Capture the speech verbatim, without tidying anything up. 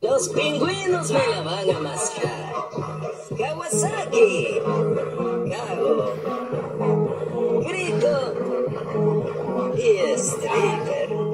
Los pingüinos me la van a mascar. Kawasaki. Cago. Grito. Y stripper.